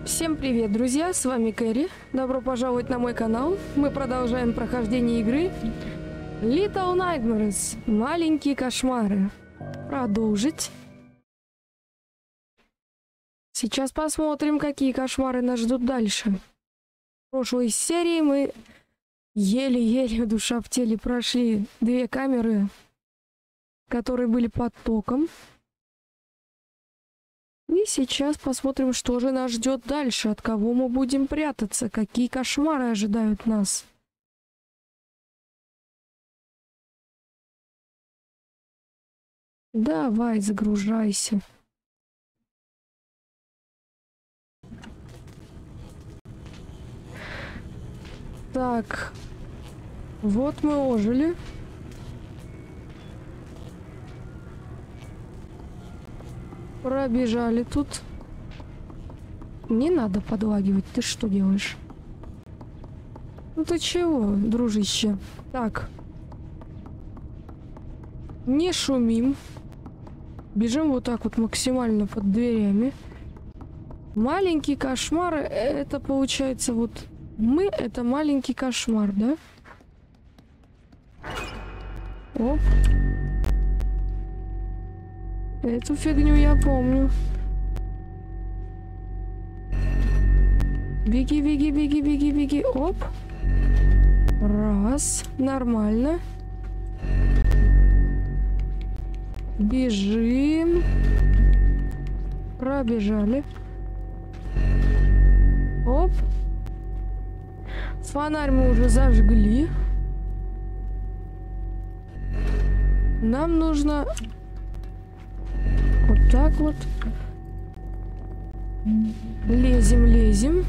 Всем привет, друзья, с вами Кэрри. Добро пожаловать на мой канал. Мы продолжаем прохождение игры Little Nightmares. Маленькие кошмары. Продолжить. Сейчас посмотрим, какие кошмары нас ждут дальше. В прошлой серии мы еле-еле, душа в теле, прошли 2 камеры, которые были под током. И сейчас посмотрим, что же нас ждет дальше, от кого мы будем прятаться, какие кошмары ожидают нас. Давай, загружайся. Так, вот мы ожили. Пробежали тут. Не надо подлагивать, ты что делаешь? Ну ты чего, дружище? Так. Не шумим. Бежим вот так вот максимально под дверями. Маленький кошмар, это получается вот... Мы это маленький кошмар, да? Оп. Эту фигню я помню. Беги, беги, беги, беги, беги. Оп. Раз. Нормально. Бежим. Пробежали. Оп. Фонарь мы уже зажгли. Нам нужно... Вот так вот. Лезем, лезем.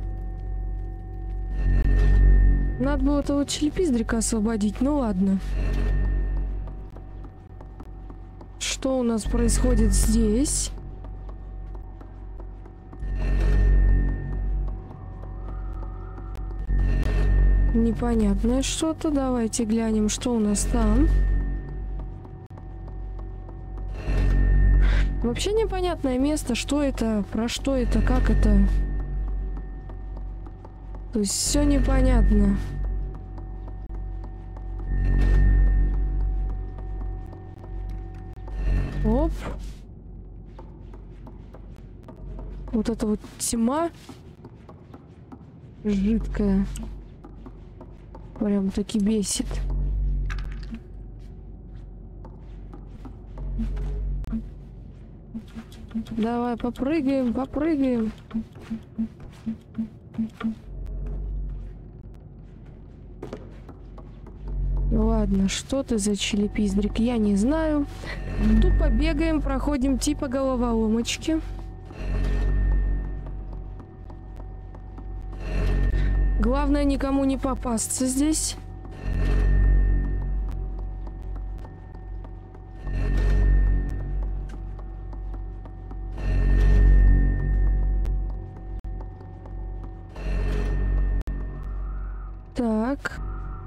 Надо было этого челепиздрика освободить. Ну ладно. Что у нас происходит здесь? Непонятное что-то. Давайте глянем, что у нас там. Вообще непонятное место, что это, про что это, как это. То есть все непонятно. Оп. Вот это вот тьма. Жидкая. Прям таки бесит. Давай, попрыгаем, попрыгаем. Ладно, что ты за челепиздрик, я не знаю. Тупо бегаем, проходим типа головоломочки. Главное, никому не попасться здесь. Так.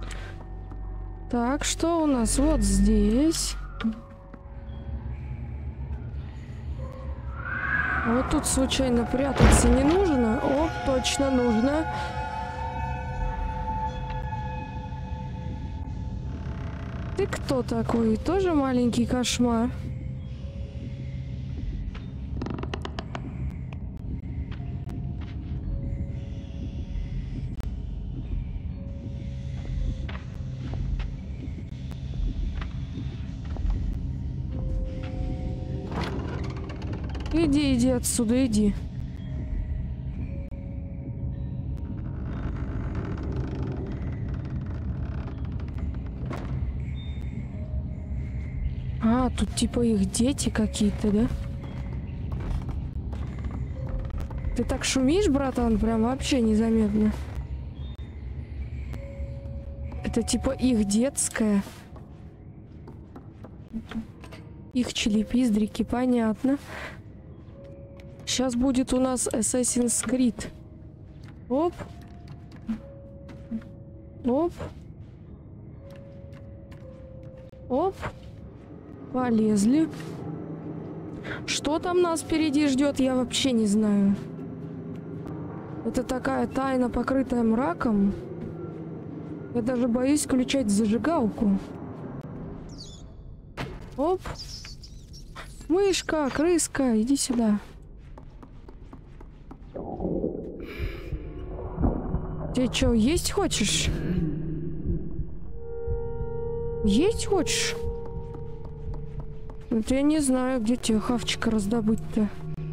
Так, что у нас вот здесь? Вот тут случайно прятаться не нужно. О, точно нужно. Ты кто такой? Тоже маленький кошмар? Иди, иди отсюда, иди. А, тут типа их дети какие-то, да? Ты так шумишь, братан, прям вообще незаметно. Это типа их детская. Их челепиздрики, понятно. Сейчас будет у нас Assassin's Creed. Оп. Оп. Оп. Полезли. Что там нас впереди ждет, я вообще не знаю. Это такая тайна, покрытая мраком. Я даже боюсь включать зажигалку. Оп. Мышка, крыска, иди сюда. Ты что, есть хочешь? Есть хочешь? Вот я не знаю, где тебе хавчика раздобыть-то.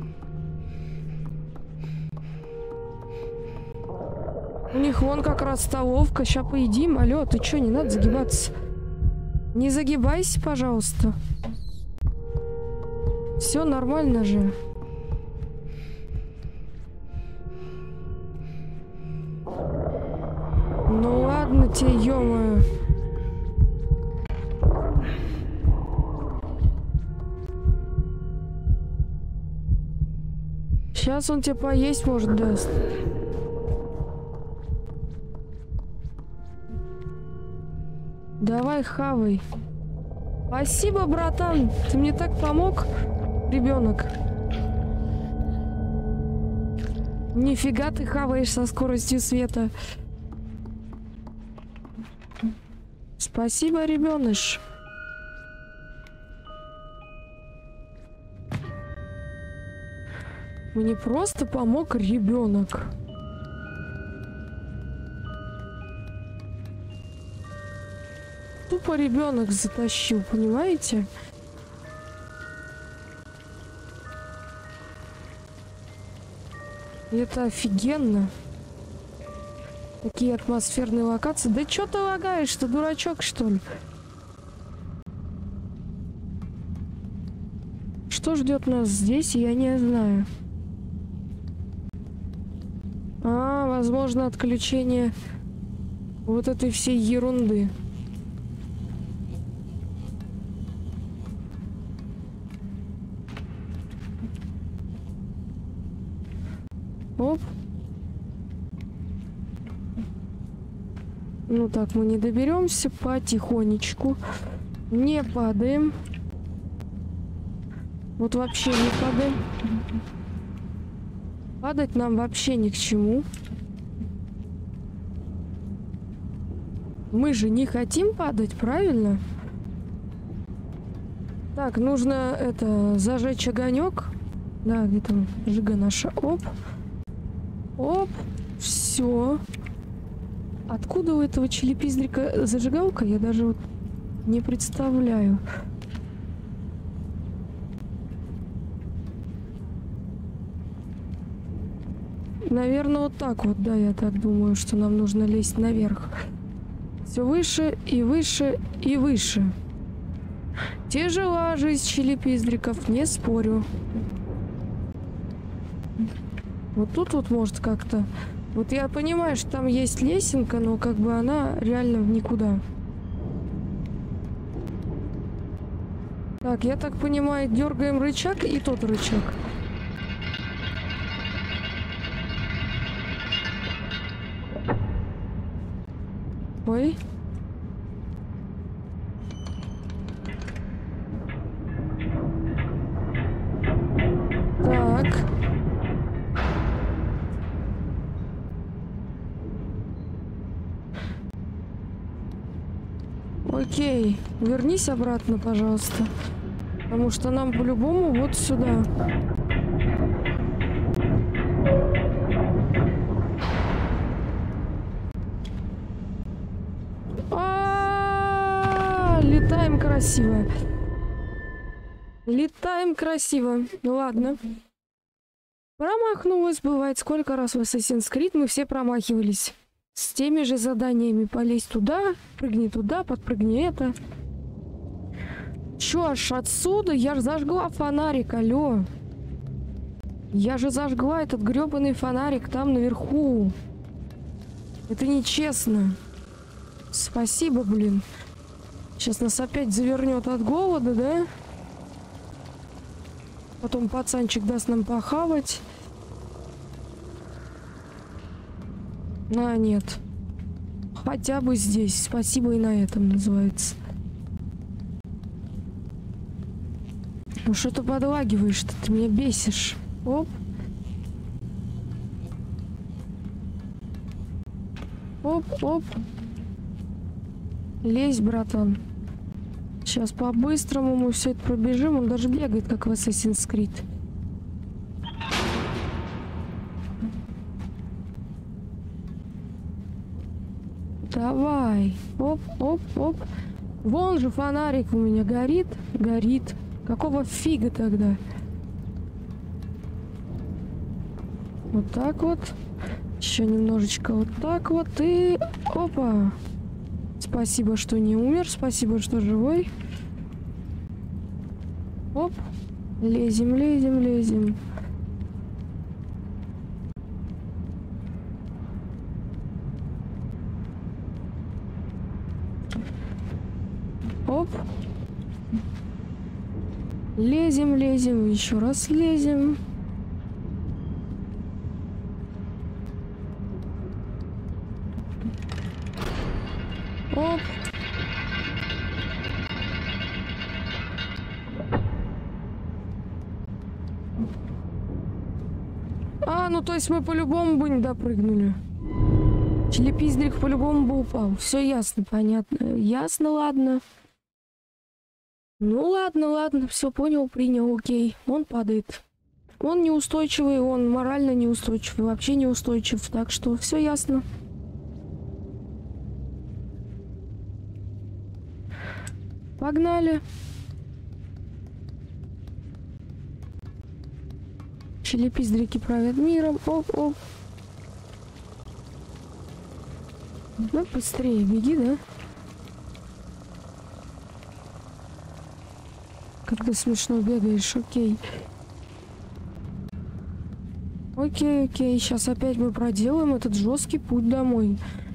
У них вон как раз столовка. Ща поедим. Алло, ты чё, не надо загибаться. Не загибайся, пожалуйста. Все нормально же. Ну ладно тебе, ё-моё. Сейчас он тебе поесть может даст. Давай, хавай. Спасибо, братан. Ты мне так помог, ребенок. Нифига ты хаваешь со скоростью света. Спасибо, ребеныш. Мне просто помог ребенок. Тупо ребенок затащил, понимаете? И это офигенно. Такие атмосферные локации. Да чё ты лагаешь? Ты дурачок, что ли? Что ждет нас здесь, я не знаю. Возможно, отключение вот этой всей ерунды. Оп. Ну так, мы не доберемся. Потихонечку. Не падаем. Вот вообще не падаем. Падать нам вообще ни к чему. Мы же не хотим падать, правильно? Так, нужно это зажечь огонек. Да, где там жига наша. Оп. Оп. Все. Откуда у этого челепиздрика зажигалка? Я даже вот не представляю. Наверное, вот так вот, да, я так думаю, что нам нужно лезть наверх. Все выше и выше и выше. Тяжела жизнь челепиздриков, не спорю. Вот тут вот может как-то... Вот я понимаю, что там есть лесенка, но как бы она реально в никуда. Так, я так понимаю, дергаем рычаг и тот рычаг. Ой. Так. Окей. Вернись обратно, пожалуйста. Потому что нам по-любому вот сюда. Летаем красиво. Летаем красиво. Ну ладно. Промахнулась. Бывает, сколько раз в Assassin's Creed мы все промахивались. С теми же заданиями. Полезь туда, прыгни туда, подпрыгни это. Чё аж отсюда? Я же зажгла фонарик, алло. Я же зажгла этот грёбаный фонарик там наверху. Это нечестно. Спасибо, блин. Сейчас нас опять завернет от голода, да? Потом пацанчик даст нам похавать. А, нет. Хотя бы здесь. Спасибо и на этом называется. Ну что ты подлагиваешь-то? Ты меня бесишь. Оп. Оп, оп. Лезь, братан. Сейчас по-быстрому мы все это пробежим. Он даже бегает, как в Assassin's Creed. Давай. Оп, оп, оп. Вон же фонарик у меня горит. Горит. Какого фига тогда? Вот так вот. Еще немножечко вот так вот. И... Опа. Спасибо, что не умер. Спасибо, что живой. Оп. Лезем, лезем, лезем. Оп. Лезем, лезем. Еще раз лезем. Оп. А, ну то есть мы по-любому бы не допрыгнули. Члепиздрик по-любому бы упал. Все ясно, понятно. Ясно, ладно. Ну ладно, ладно, все понял, принял, окей. Он падает. Он неустойчивый, он морально неустойчивый, вообще неустойчив. Так что все ясно. Погнали. Челепиздрики правят миром. Оп-оп. Ну, быстрее беги, да? Как ты смешно бегаешь, окей. Окей, окей. Сейчас опять мы проделаем этот жесткий путь домой.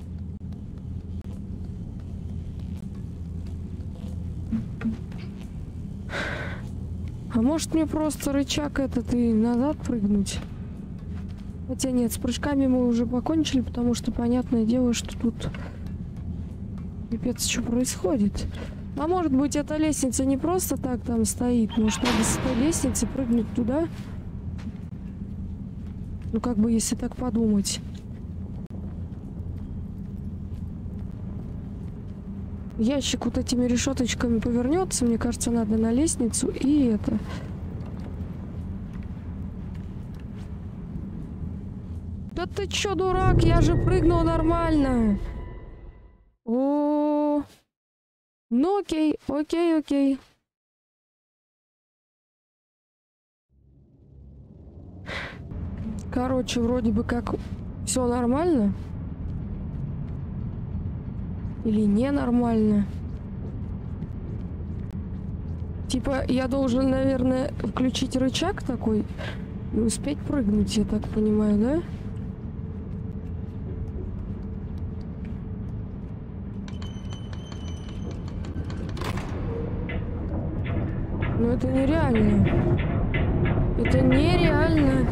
А может мне просто рычаг этот и назад прыгнуть? Хотя нет, с прыжками мы уже покончили, потому что понятное дело, что тут пипец, что происходит. А может быть эта лестница не просто так там стоит, может надо с этой лестницы прыгнуть туда? Ну как бы если так подумать. Ящик вот этими решеточками повернется, мне кажется, надо на лестницу и это. Да ты чё, дурак? Я же прыгнул нормально. О, ну окей, окей, окей. Короче, вроде бы как все нормально. Или ненормально. Типа, я должен, наверное, включить рычаг такой и успеть прыгнуть, я так понимаю, да? Но это нереально. Это нереально.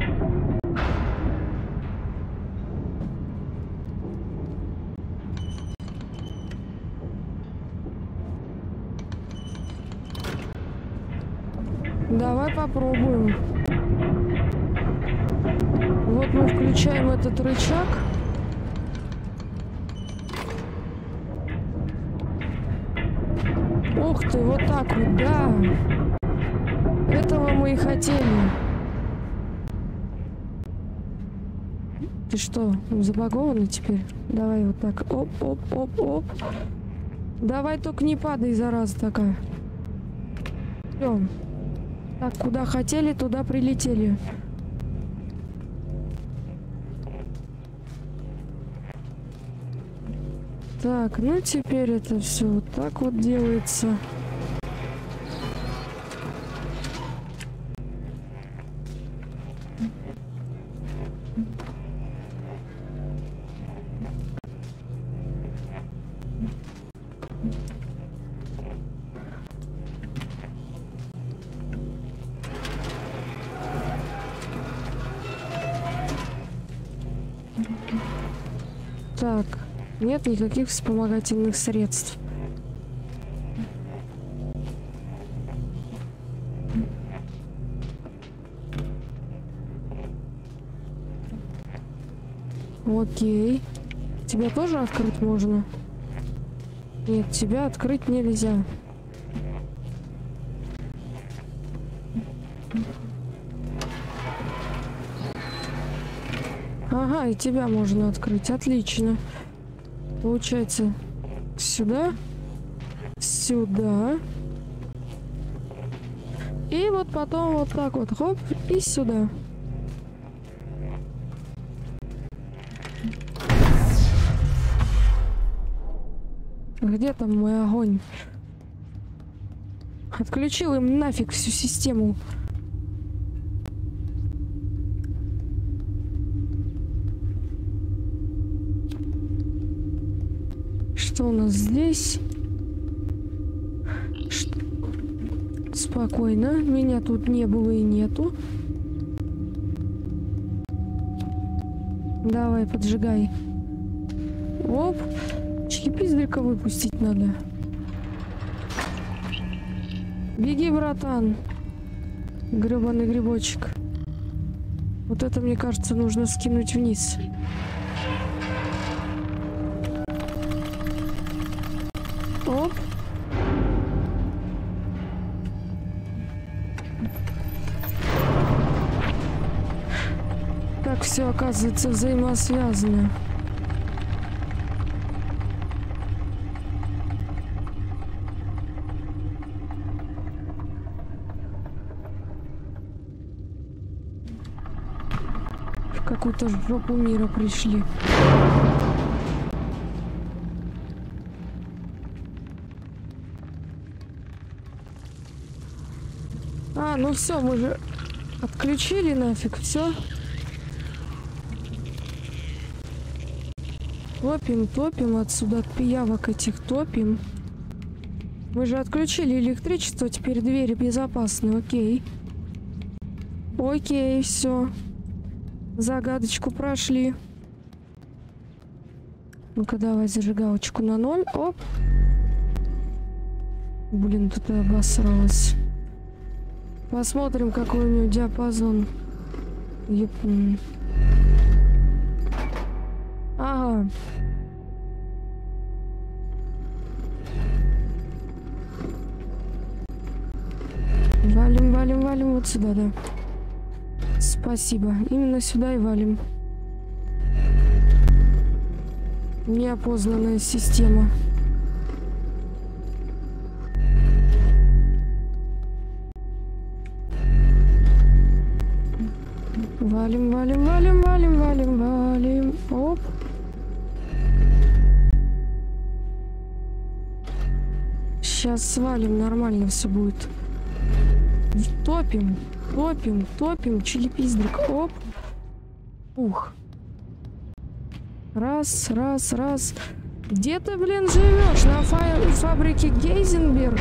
Давай попробуем. Вот мы включаем этот рычаг. Ух ты, вот так вот, да. Этого мы и хотели. Ты что, забагованный теперь? Давай вот так. Оп, оп, оп, оп. Давай только не падай, зараза такая. Всё. Так, куда хотели, туда прилетели. Так, ну теперь это все вот так вот делается. Так, нет никаких вспомогательных средств. Окей. Тебя тоже открыть можно? Нет, тебя открыть нельзя. Ага, и тебя можно открыть. Отлично. Получается, сюда, сюда. И вот потом вот так вот, хоп, и сюда. Где там мой огонь? Отключил им нафиг всю систему. Что у нас здесь? Спокойно. Меня тут не было и нету. Давай, поджигай. Оп. Чики-пиздрика выпустить надо. Беги, братан. Гребаный грибочек. Вот это, мне кажется, нужно скинуть вниз. Оп. Так все оказывается взаимосвязано. В какую-то жопу мира пришли. А, ну все, мы же отключили нафиг, все. Топим, топим отсюда, от пиявок этих топим. Мы же отключили электричество, теперь двери безопасны, окей. Окей, все. Загадочку прошли. Ну-ка, давай зажигалочку на 0. Оп. Блин, тут я обосралась. Посмотрим, какой у него диапазон. Ага. Валим, валим, валим вот сюда, да. Спасибо. Именно сюда и валим. Неопознанная система. Валим, валим, валим, валим, валим, валим. Оп. Сейчас свалим, нормально все будет. Топим, топим, топим, чили-пиздрик. Оп. Ух. Раз, раз, раз. Где ты, блин, живешь? На фабрике Гейзенберга?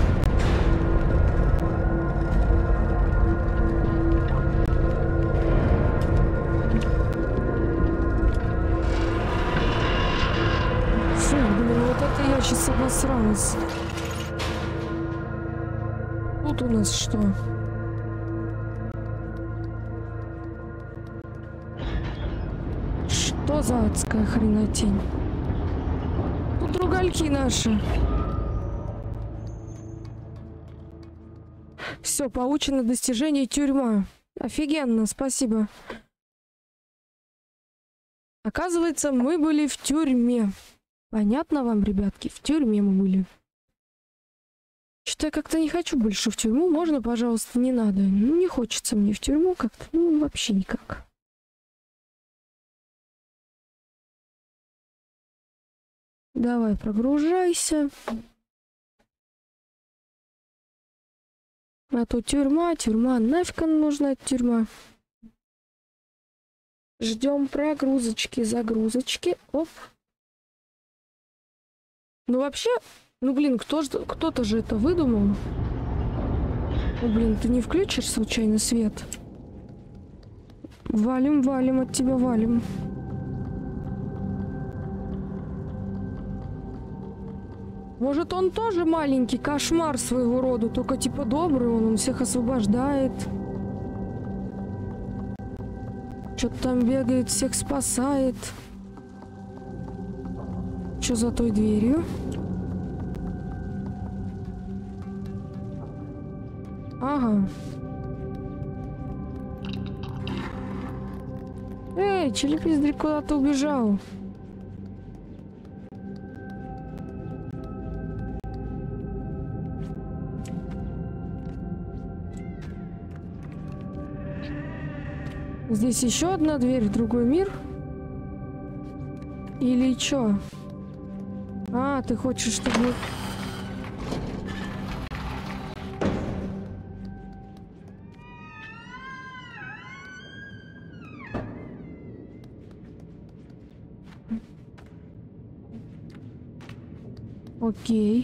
Фу, блин, вот это я сейчас обосралась. Тут у нас что? Что за адская хренотень? Тут ругальки наши. Все, получено достижение тюрьма. Офигенно, спасибо. Оказывается, мы были в тюрьме. Понятно вам, ребятки? В тюрьме мы были. Что-то я как-то не хочу больше в тюрьму. Можно, пожалуйста, не надо. Ну, не хочется мне в тюрьму как-то. Ну, вообще никак. Давай, прогружайся. А то тюрьма, нафиг она нужна, тюрьма. Ждем прогрузочки, загрузочки. Оп. Ну, вообще, ну, блин, кто-то же это выдумал. Ну, блин, ты не включишь случайно свет? Валим, валим, от тебя валим. Может, он тоже маленький кошмар своего рода, только типа добрый, он всех освобождает. Что-то там бегает, всех спасает. Что за той дверью? Ага. Эй, челепиздрик куда-то убежал. Здесь еще одна дверь в другой мир? Или чё? А, ты хочешь, чтобы... Окей.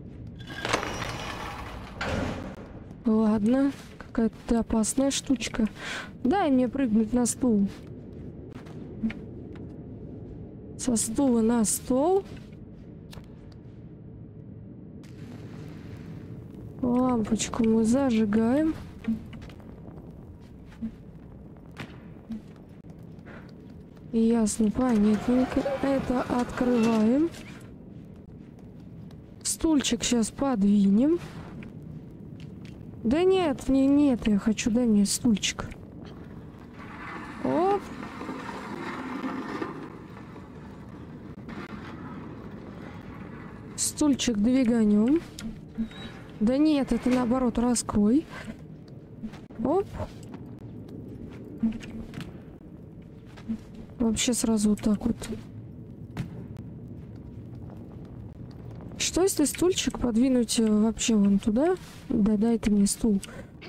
Ладно. Какая-то опасная штучка. Дай мне прыгнуть на стул. Со стула на стол. Лампочку мы зажигаем. Ясно, понятненько. Это открываем. Стульчик сейчас подвинем. Да нет, нет, я хочу, дай мне стульчик. Оп. Стульчик двиганем. Да нет, это наоборот, раскрой. Оп. Вообще сразу вот так вот. Что если стульчик подвинуть вообще вон туда? Да дай ты мне стул.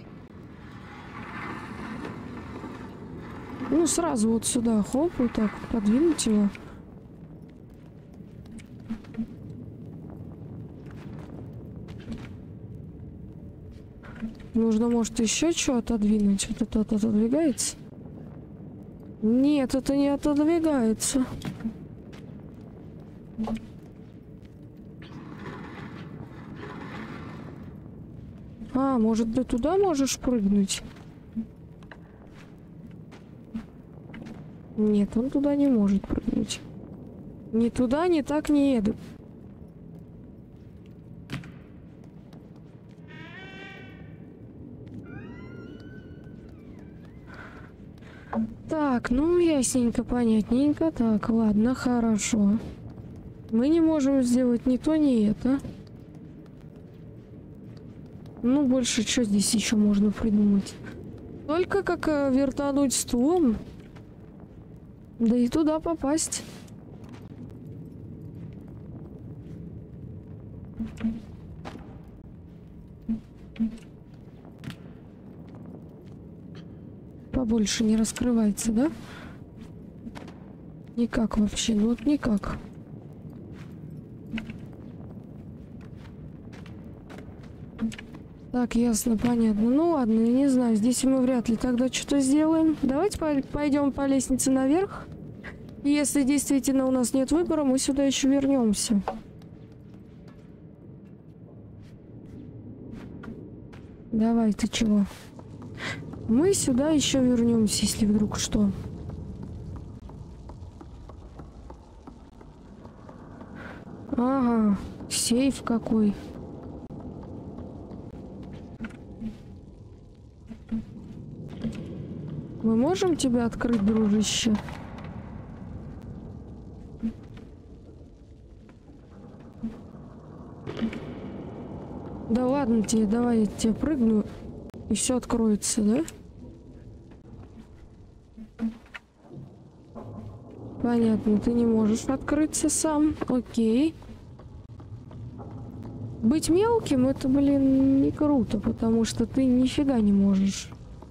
Ну сразу вот сюда, хоп, вот так вот подвинуть его. Нужно, может, еще что отодвинуть? Вот это отодвигается? Нет, это не отодвигается. А, может, ты туда можешь прыгнуть? Нет, он туда не может прыгнуть. Ни туда, ни так не еду. Так, ну ясненько, понятненько. Так, ладно, хорошо. Мы не можем сделать ни то, ни это. Ну, больше что здесь еще можно придумать? Только как вертануть стулом. Да и туда попасть. Побольше не раскрывается, да? Никак вообще, ну вот никак. Так, ясно, понятно. Ну ладно, я не знаю, здесь мы вряд ли тогда что-то сделаем. Давайте пойдем по лестнице наверх. И если действительно у нас нет выбора, мы сюда еще вернемся. Давай, ты чего? Мы сюда еще вернемся, если вдруг что. Ага, сейф какой. Мы можем тебя открыть, дружище? Да ладно тебе, давай я тебе прыгну, и все откроется, да? Понятно, ты не можешь открыться сам. Окей. Быть мелким, это, блин, не круто, потому что ты нифига не можешь.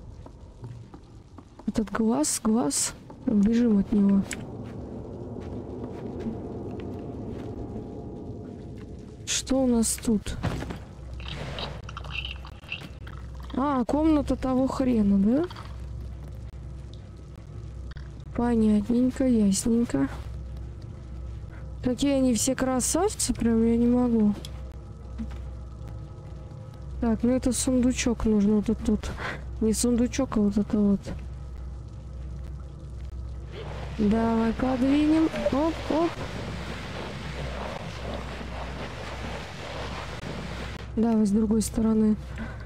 Этот глаз. Бежим от него. Что у нас тут? А, комната того хрена, да? Понятненько, ясненько. Какие они все красавцы, прям я не могу. Так, ну это сундучок нужно вот тут. Не сундучок, а вот это вот. Давай подвинем. Оп, оп. Давай с другой стороны.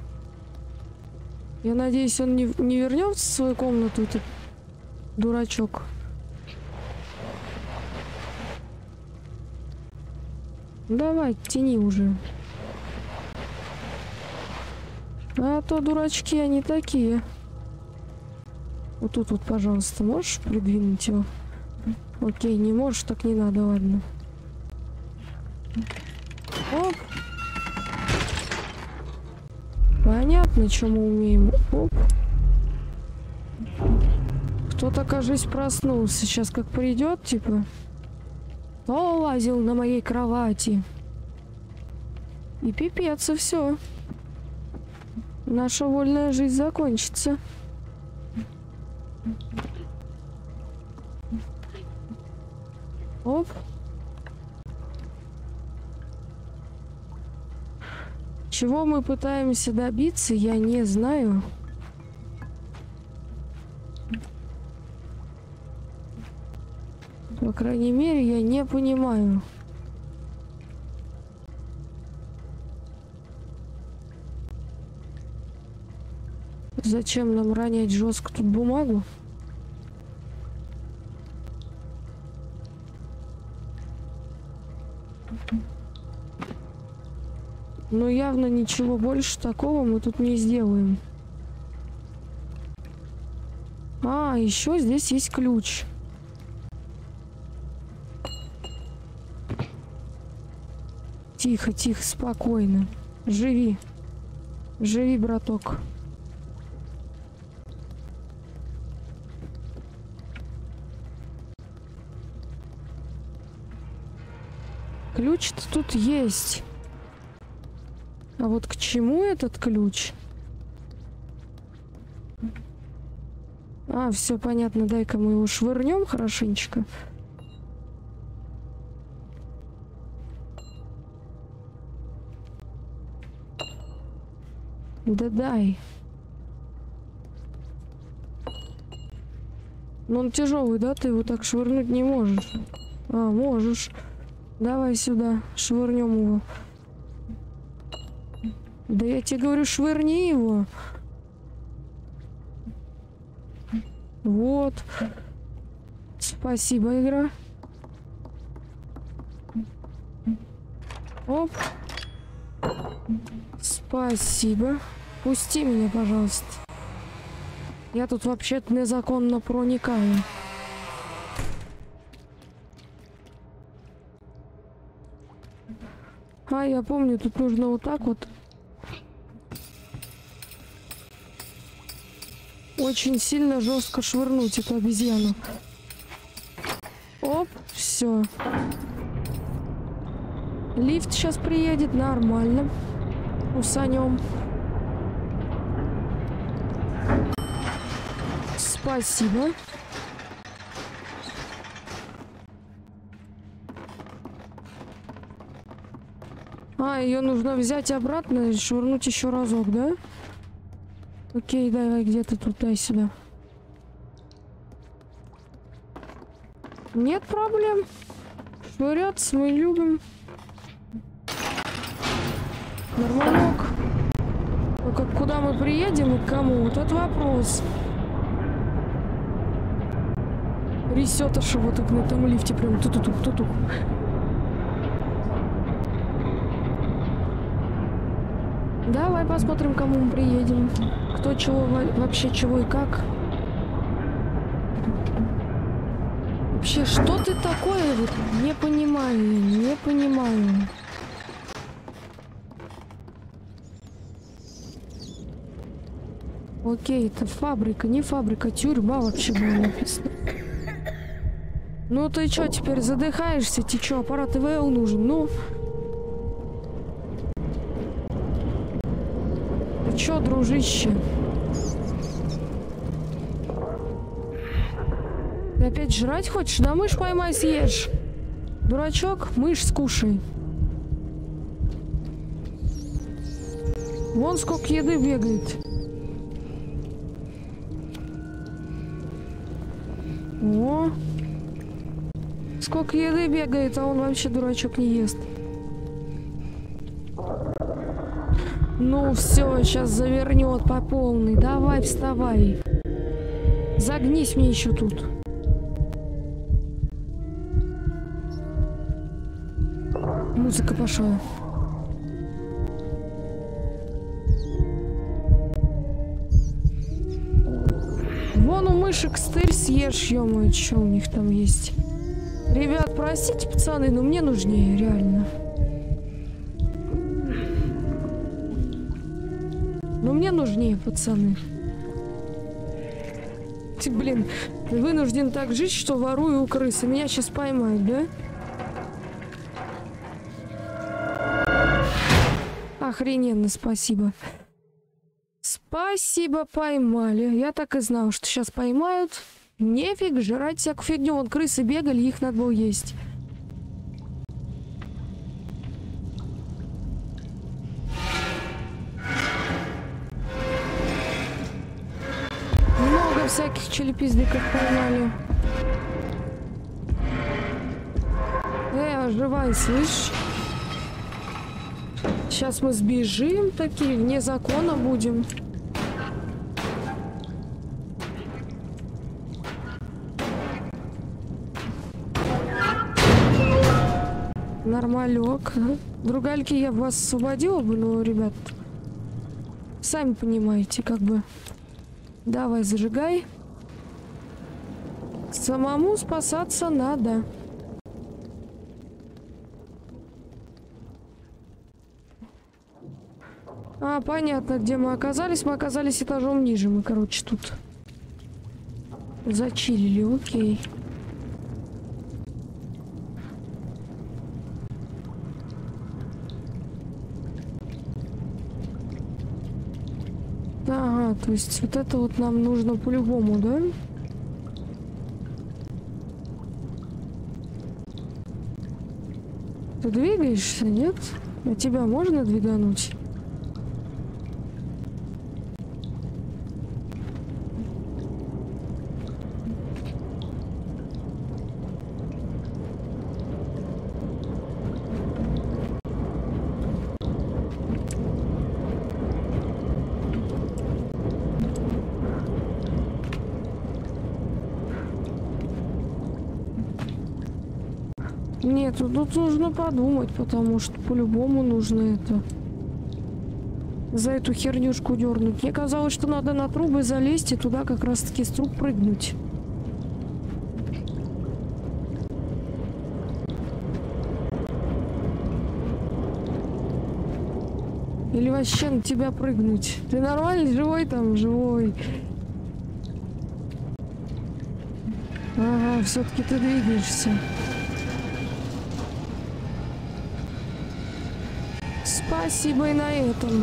Я надеюсь, он не вернется в свою комнату, этот дурачок. Давай, тяни уже. А то дурачки они такие. Вот тут вот, пожалуйста, можешь придвинуть его? Окей, не можешь, так не надо, ладно. Оп. Понятно, что мы умеем. Оп. Кто-то, кажется, проснулся. Сейчас как придет, типа. Кто лазил на моей кровати? И пипец, и все. Наша вольная жизнь закончится. Оп. Чего мы пытаемся добиться, я не знаю. По крайней мере, я не понимаю. Зачем нам ронять жестко тут бумагу? Но явно ничего больше такого мы тут не сделаем. А, еще здесь есть ключ. Тихо, тихо, спокойно. Живи. Живи, браток. Ключ-то тут есть. А вот к чему этот ключ? А, все понятно. Дай-ка мы его швырнем хорошенечко. Да дай. Но он тяжелый, да? Ты его так швырнуть не можешь. А, можешь. Давай сюда. Швырнем его. Да я тебе говорю, швырни его. Вот. Спасибо, игра. Оп. Спасибо. Пусти меня, пожалуйста. Я тут вообще-то незаконно проникаю. А, я помню, тут нужно вот так вот. Очень сильно жестко швырнуть эту обезьяну. Оп, все. Лифт сейчас приедет, нормально. Усанем. Спасибо. А, ее нужно взять обратно и швырнуть еще разок, да? Окей, давай, где ты тут, дай сюда. Нет проблем. Швыряться мы любим. Нормалек. Только куда мы приедем и к кому? Вот это вопрос. Ресет аж вот так на этом лифте прям ту-ту-ту-ту-ту. Давай посмотрим, кому мы приедем. Кто чего, вообще чего и как. Вообще, что ты такое? Вот, не понимаю, не понимаю. Окей, это фабрика, не фабрика, тюрьма вообще было написано. Ну ты чё, теперь задыхаешься? Тебе чё, аппарат ИВЛ нужен? Ну... Ты чё, дружище? Ты опять жрать хочешь? Да мышь поймай, съешь. Дурачок, мышь скушай. Вон сколько еды бегает. О! Сколько еды бегает, а он вообще, дурачок, не ест. Ну все, сейчас завернет по полной. Давай, вставай. Загнись мне еще тут. Музыка пошла. Вон у мышек стырь съешь, ё-моё, что у них там есть. Ребят, простите, пацаны, но мне нужнее, реально. Но мне нужнее, пацаны. Ты, блин, вынужден так жить, что ворую у крысы. Меня сейчас поймают, да? Охрененно, спасибо. Спасибо, поймали. Я так и знал, что сейчас поймают. Нефиг жрать всякую фигню. Вон крысы бегали, их надо было есть. Много всяких челепиздыков поймали. Оживай, слышь? Сейчас мы сбежим такие, вне закона будем. Нормалек. Другальки я вас освободила бы, но, ребят, сами понимаете, как бы. Давай, зажигай. Самому спасаться надо. А, понятно, где мы оказались. Мы оказались этажом ниже. Мы, короче, тут зачилили, окей. Ага, то есть вот это вот нам нужно по-любому, да? Ты двигаешься, нет? А тебя можно двигануть? Нет, тут нужно подумать, потому что по-любому нужно это... За эту хернюшку дернуть. Мне казалось, что надо на трубы залезть и туда как раз-таки с труб прыгнуть. Или вообще на тебя прыгнуть. Ты нормальный, живой там, живой. Ага, все-таки ты двигаешься. Спасибо и на этом.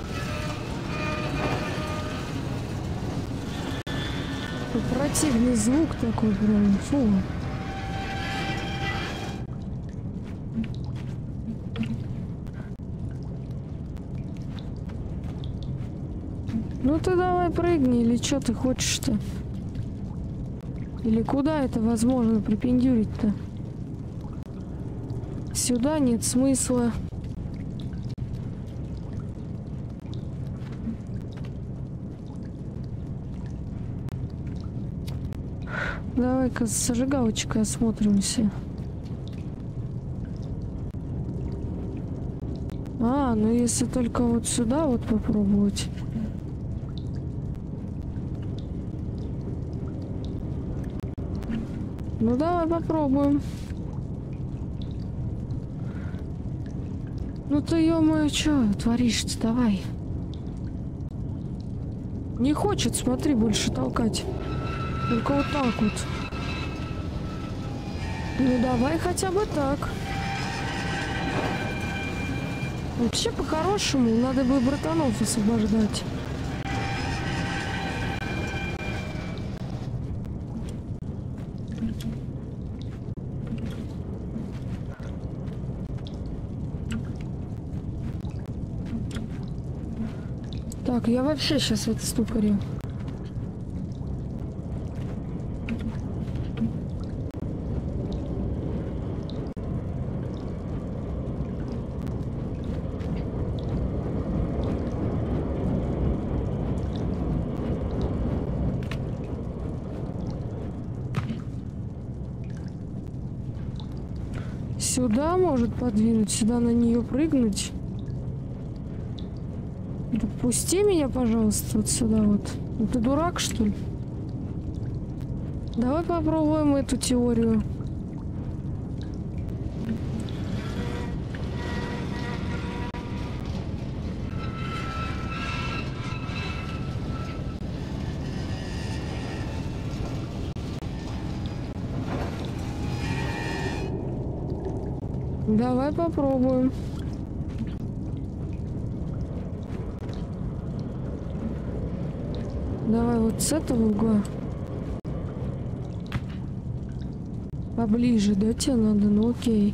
Противный звук такой прям. Фу. Ну ты давай прыгни, или что ты хочешь-то? Или куда это возможно припендюрить-то? Сюда нет смысла. Давай-ка с зажигалочкой осмотримся. А, ну если только вот сюда вот попробовать. Ну давай попробуем. Ну ты, ё-моё, чё творишь-то? Давай. Не хочет, смотри, больше толкать. Только вот так вот. Ну давай хотя бы так. Вообще по-хорошему надо бы братанов освобождать. Так, я вообще сейчас в это ступоре. Сюда может подвинуть, сюда на нее прыгнуть. Да пусти меня, пожалуйста, вот сюда вот. Ну, ты дурак, что ли? Давай попробуем эту теорию. Давай попробуем. Давай вот с этого угла. Поближе, да, тебе надо? Ну окей.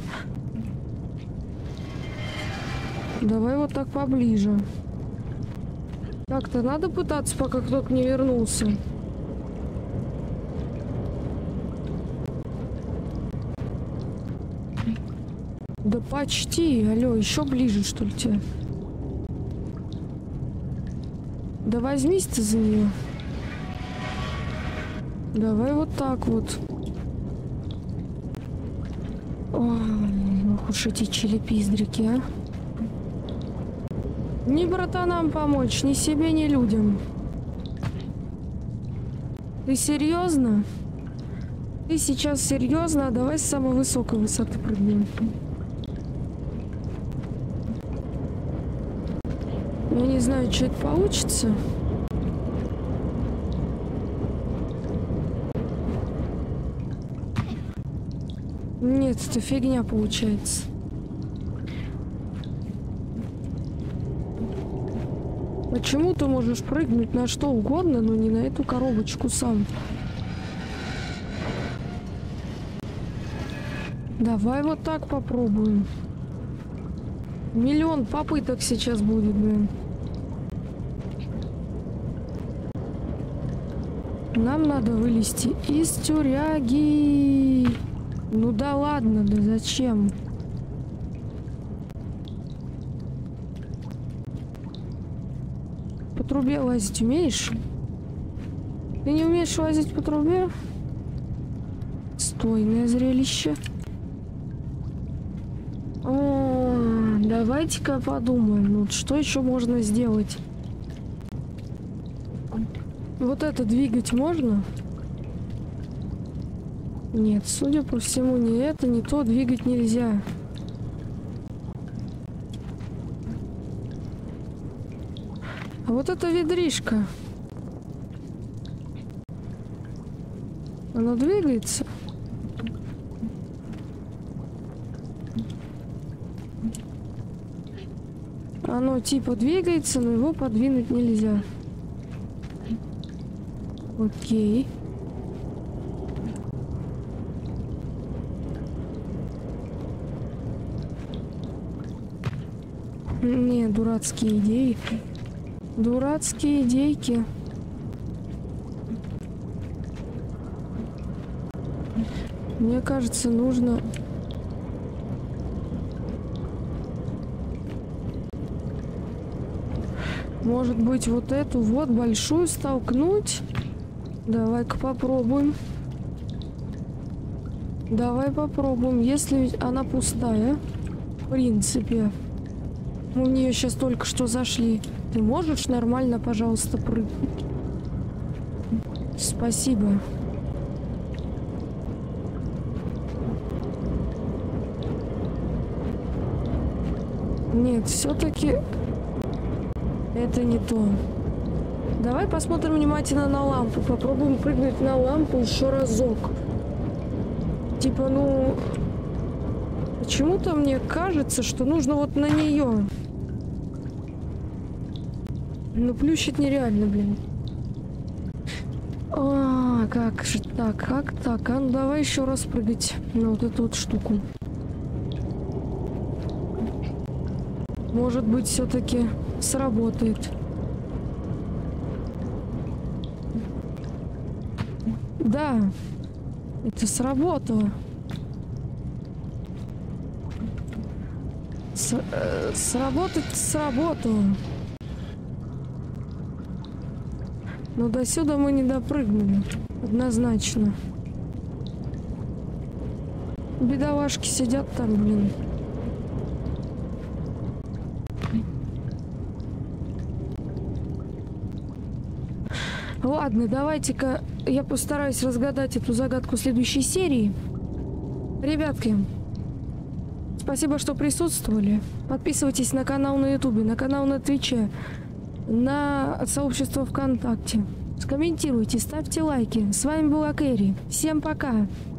Давай вот так поближе. Так-то надо пытаться, пока кто-то не вернулся. Да почти. Алло, еще ближе, что ли, тебе? Да возьмись ты за нее. Давай вот так вот. Ой, ох уж эти челепиздрики, а. Ни братанам помочь, ни себе, ни людям. Ты серьезно? Ты сейчас серьезно? Давай с самой высокой высоты прыгнем. Я не знаю, что это получится. Нет, это фигня получается. Почему ты можешь прыгнуть на что угодно, но не на эту коробочку сам? Давай вот так попробуем. Миллион попыток сейчас будет, блин. Нам надо вылезти из тюряги. Ну да ладно, да зачем? По трубе лазить умеешь? Ты не умеешь лазить по трубе? Стойное зрелище. О, давайте-ка подумаем, ну что еще можно сделать? Вот это двигать можно? Нет, судя по всему, ни это, ни то двигать нельзя. А вот эта ведришка. Она двигается? Оно типа двигается, но его подвинуть нельзя. Окей. Не, дурацкие идеи. Дурацкие идейки. Мне кажется, нужно... Может быть, вот эту вот большую столкнуть? Давай-ка попробуем. Давай попробуем. Если она пустая, в принципе... Мы в нее сейчас только что зашли. Ты можешь нормально, пожалуйста, прыгнуть? Спасибо. Нет, все-таки это не то. Давай посмотрим внимательно на лампу. Попробуем прыгнуть на лампу еще разок. Типа, ну... Почему-то мне кажется, что нужно вот на нее. Ну, плющит нереально, блин. А, как же так? Как так? А ну давай еще раз прыгать на вот эту вот штуку. Может быть, все-таки сработает. Да, это сработало. Сработать сработало. Но до сюда мы не допрыгнули. Однозначно. Бедолашки сидят там, блин. Ладно, давайте-ка я постараюсь разгадать эту загадку следующей серии. Ребятки, спасибо, что присутствовали. Подписывайтесь на канал на Ютубе, на канал на Твиче, на сообщество ВКонтакте. Комментируйте, ставьте лайки. С вами была Кэрри. Всем пока.